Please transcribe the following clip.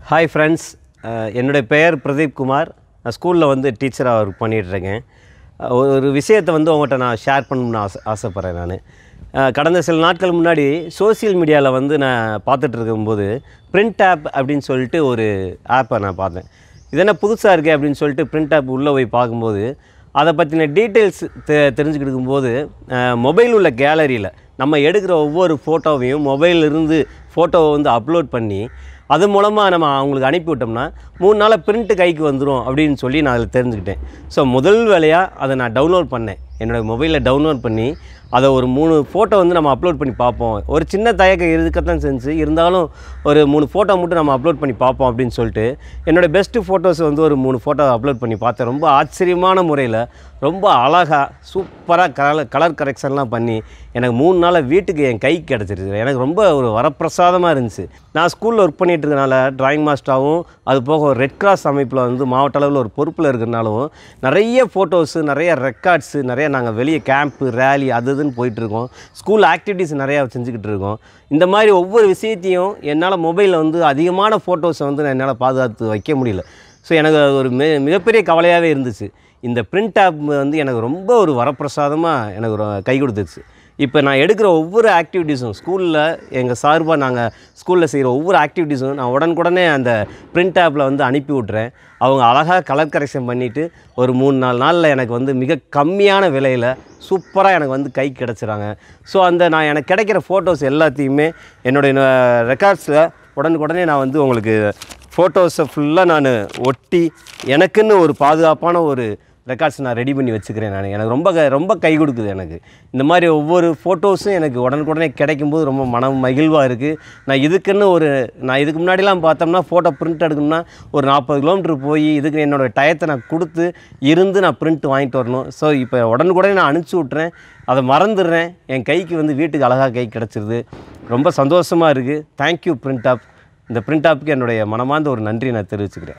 Hi friends, என்னுடைய பெயர் பிரதீப் குமார். நான் ஸ்கூலில் வந்து டீச்சராக ஒர்க் பண்ணிகிட்ருக்கேன். ஒரு விஷயத்தை வந்து உங்கள்கிட்ட நான் ஷேர் பண்ணணும்னு ஆசைப்பட்றேன். நான் கடந்த சில நாட்கள் முன்னாடி சோசியல் மீடியாவில் வந்து நான் பார்த்துட்டு இருக்கும்போது PrintApp அப்படின்னு சொல்லிட்டு ஒரு ஆப்பை நான் பார்த்தேன். இது என்ன புதுசாக இருக்கே அப்படின்னு சொல்லிட்டு PrintApp உள்ளே போய் பார்க்கும்போது அதை பற்றின டீட்டெயில்ஸ் தெரிஞ்சுக்கிடுக்கும்போது மொபைல் உள்ள கேலரியில் நம்ம எடுக்கிற ஒவ்வொரு ஃபோட்டோவையும் மொபைலிருந்து ஃபோட்டோவை வந்து அப்லோட் பண்ணி அது மூலமாக நம்ம அவங்களுக்கு அனுப்பிவிட்டோம்னா 3 நாளில் பிரிண்ட்டு கைக்கு வந்துடும் அப்படின்னு சொல்லி நான் அதில் தெரிஞ்சுக்கிட்டேன். ஸோ முதல் வேலையாக அதை நான் டவுன்லோட் பண்ணேன். என்னோடய மொபைலில் டவுன்லோட் பண்ணி அதை ஒரு 3 ஃபோட்டோ வந்து நம்ம அப்லோட் பண்ணி பார்ப்போம். ஒரு சின்ன தயக்கம் இருக்கத்தான் செஞ்சு, இருந்தாலும் ஒரு 3 ஃபோட்டோ மட்டும் நம்ம அப்லோட் பண்ணி பார்ப்போம் அப்படின்னு சொல்லிட்டு என்னோடய பெஸ்ட்டு ஃபோட்டோஸ் வந்து ஒரு 3 ஃபோட்டோ அப்லோட் பண்ணி பார்த்தேன். ரொம்ப ஆச்சரியமான முறையில் ரொம்ப அழகாக சூப்பராக கலர் கரெக்ஷன்லாம் பண்ணி எனக்கு 3 நாளில் வீட்டுக்கு என் கைக்கு கிடச்சிருக்கு. எனக்கு ரொம்ப ஒரு வரப்பிரசாதமாக இருந்துச்சு. நான் ஸ்கூலில் ஒர்க் பண்ணிகிட்டு இருக்கனால டிராயிங் மாஸ்டராகவும் அது போக ஒரு ரெட் கிராஸ் அமைப்பில் வந்து மாவட்ட அளவில் ஒரு பொறுப்பில் இருக்கிறனாலும் நிறைய ஃபோட்டோஸு, நிறைய ரெக்கார்ட்ஸு, நிறைய நாங்கள் வெளியே கேம்ப்பு, ரேலி அது இதுன்னு போயிட்டுருக்கோம். ஸ்கூல் ஆக்டிவிட்டீஸ் நிறையா செஞ்சுக்கிட்டு இருக்கோம். இந்த மாதிரி ஒவ்வொரு விஷயத்தையும் என்னால் மொபைலில் வந்து அதிகமான ஃபோட்டோஸை வந்து என்னால் பாதுகாத்து வைக்க முடியல. ஸோ எனக்கு ஒரு மிகப்பெரிய கவலையாகவே இருந்துச்சு. இந்த PrintApp வந்து எனக்கு ரொம்ப ஒரு வரப்பிரசாதமாக எனக்கு ஒரு கை கொடுத்துச்சு. இப்போ நான் எடுக்கிற ஒவ்வொரு ஆக்டிவிட்டீஸும் ஸ்கூலில் எங்கள் சார்பாக நாங்கள் ஸ்கூலில் செய்கிற ஒவ்வொரு ஆக்டிவிட்டீஸும் நான் உடனுக்குடனே அந்த PrintAppல வந்து அனுப்பி விட்றேன். அவங்க அழகாக கலர் கரெக்ஷன் பண்ணிவிட்டு ஒரு 3-4 நாளில் எனக்கு வந்து மிக கம்மியான விலையில் சூப்பராக எனக்கு வந்து கைக்கு கிடச்சிறாங்க. ஸோ அந்த எனக்கு கிடைக்கிற ஃபோட்டோஸ் எல்லாத்தையுமே என்னுடைய ரெக்கார்ட்ஸில் உடனுக்குடனே நான் வந்து உங்களுக்கு ஃபோட்டோஸை ஃபுல்லாக நான் ஒட்டி எனக்குன்னு ஒரு பாதுகாப்பான ஒரு ரெக்கார்ட்ஸ் நான் ரெடி பண்ணி வச்சுக்கிறேன். எனக்கு ரொம்ப கை கொடுக்குது. எனக்கு இந்த மாதிரி ஒவ்வொரு ஃபோட்டோஸும் எனக்கு உடனுக்குடனே கிடைக்கும்போது ரொம்ப மனம் மகிழ்வாக இருக்குது. நான் இதுக்கு முன்னாடிலாம் பார்த்தோம்னா ஃபோட்டோ பிரிண்ட் எடுக்கணும்னா ஒரு 40 கிலோமீட்டர் போய் இதுக்கு என்னோடய டயத்தை நான் கொடுத்து இருந்து நான் பிரிண்ட் வாங்கிட்டு வரணும். ஸோ இப்போ உடனுக்குடனே நான் அனுப்பிச்சி விட்றேன், அதை மறந்துடுறேன், என் கைக்கு வந்து வீட்டுக்கு அழகாக கை கிடச்சிருது. ரொம்ப சந்தோஷமாக இருக்குது. Thank you PrintApp. இந்த PrintAppக்கு என்னுடைய மனமார்ந்த ஒரு நன்றி நான் தெரிவிச்சுக்கிறேன்.